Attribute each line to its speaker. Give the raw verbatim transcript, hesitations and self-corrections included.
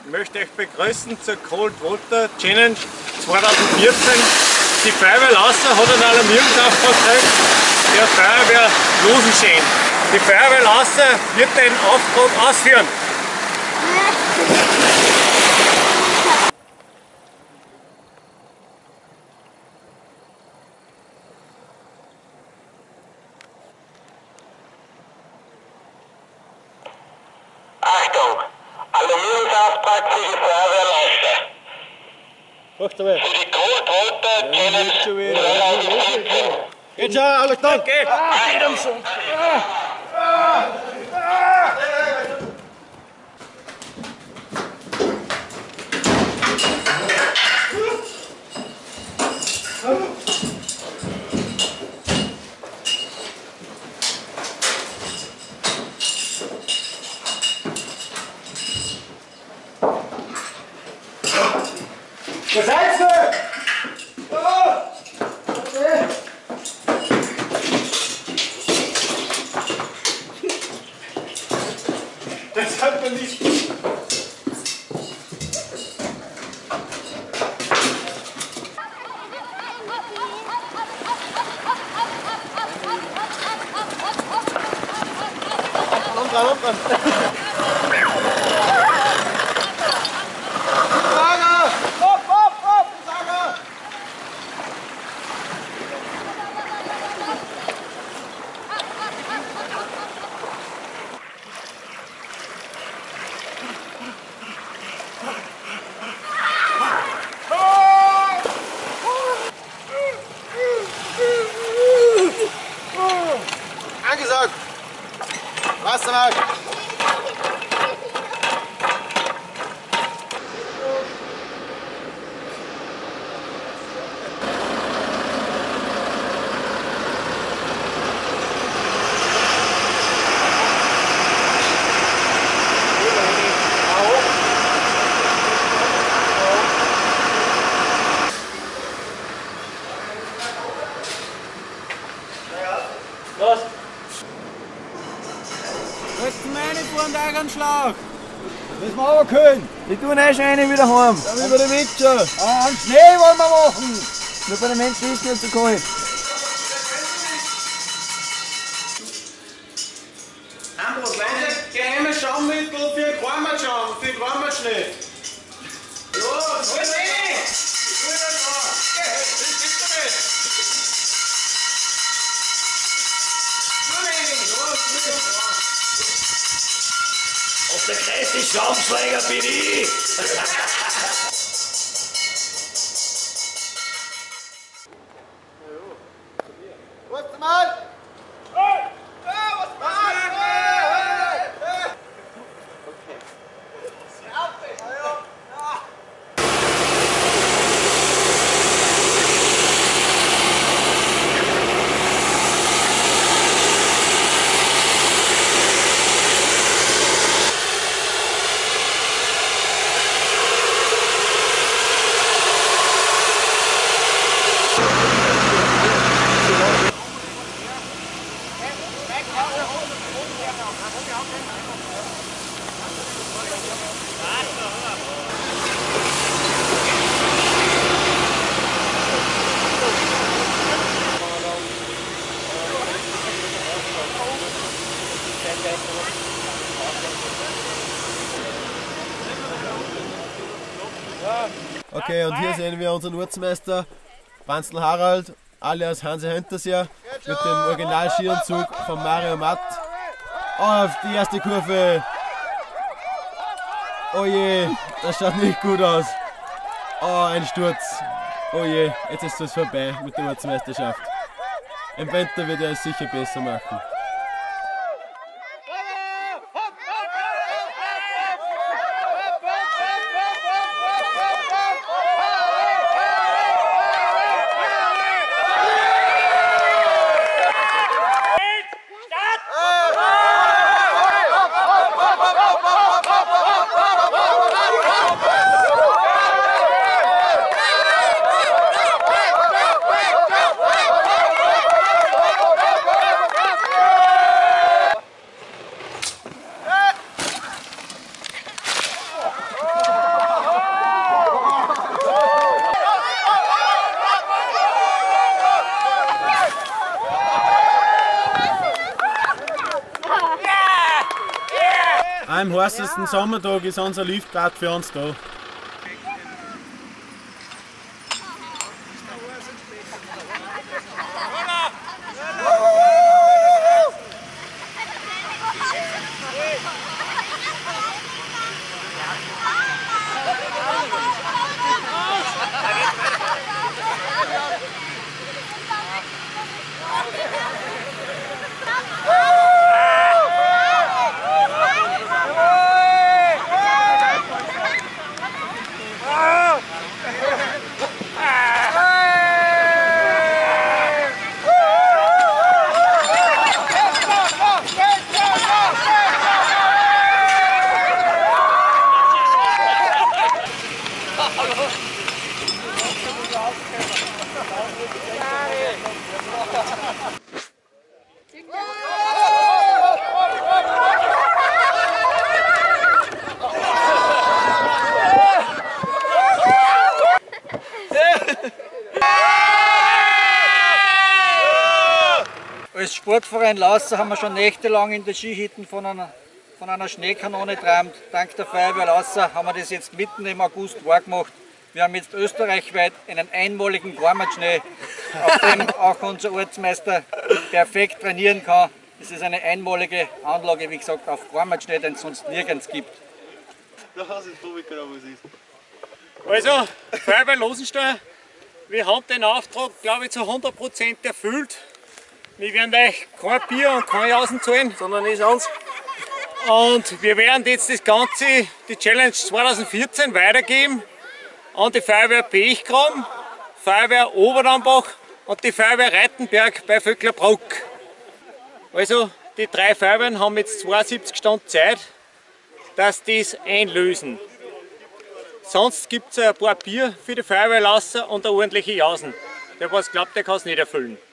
Speaker 1: Ich möchte euch begrüßen zur Cold Water Challenge zweitausendvierzehn. Die Feuerwehr Lausser hat einen Alarmierungsauftrag gekriegt, der Feuerwehr Losenschein. Die Feuerwehr Lausser wird den Auftrag ausführen.
Speaker 2: Achtung! Alarmierungsauftrag für die Feuerwehr Lausser.
Speaker 1: Macht aber.
Speaker 2: Für die Cold Water Challenge zweitausendvierzehn.
Speaker 1: Jetzt schau, alles da! Okay.
Speaker 2: Achtung!
Speaker 1: Wo seid ihr? Das hat man nicht. Komm dran, komm dran.
Speaker 3: Angesagt! Wasser nach!
Speaker 1: Was?
Speaker 4: Jetzt meine vor den Augenschlag!
Speaker 3: Müssen wir aber können!
Speaker 4: Die tun eh schon eine wieder heim!
Speaker 3: Dann über den Winter!
Speaker 4: Ah, einen Schnee wollen wir machen! Nur bei den Menschen ist nicht so kalt.
Speaker 3: Ambros, leise geheime Schaummittel für den Kormatschaum, für den Kormatschnee! Ja, das ist eh! Ich will das auch! Das gibt's doch nicht! Nur wenig! Ja,
Speaker 2: Und der größte Schaumschläger bin ich!
Speaker 3: warte mal! Hey! Ja, was machst du? Hey! Hey! Okay. Okay, und hier sehen wir unseren Ortsmeister Banzl Harald, alias Hansi Hinterseer, mit dem Original-Skianzug von Mario Matt. Auf die erste Kurve! Oh je, das schaut nicht gut aus. Oh, ein Sturz. Oh je, jetzt ist es vorbei mit der Ortsmeisterschaft. Im Winter wird er es sicher besser machen. am heißesten Sommertag ist unser Liftbad für uns da.
Speaker 4: Als Sportverein Lausser haben wir schon nächtelang in den Skihütten von einer, von einer Schneekanone geträumt. Dank der Feuerwehr Lausser haben wir das jetzt mitten im August wahrgemacht. Wir haben jetzt österreichweit einen einmaligen Heimatschnee, auf dem auch unser Ortsmeister perfekt trainieren kann. Das ist eine einmalige Anlage, wie gesagt, auf Heimatschnee, den es sonst nirgends gibt.
Speaker 1: Also, Feuerwehr Losenstein, wir haben den Auftrag, glaube ich, zu hundert Prozent erfüllt. Wir werden euch kein Bier und kein Jausen zahlen, sondern ist uns. Und wir werden jetzt das Ganze, die Challenge zweitausendvierzehn, weitergeben an die Feuerwehr Pechgraben, Feuerwehr Oberdambach und die Feuerwehr Reitenberg bei Vöcklerbruck. Also die drei Feuerwehren haben jetzt zweiundsiebzig Stunden Zeit, dass die das einlösen. Sonst gibt es ein paar Bier für die Feuerwehr Lausser und eine ordentliche Jausen. Der was glaubt, der kann es nicht erfüllen.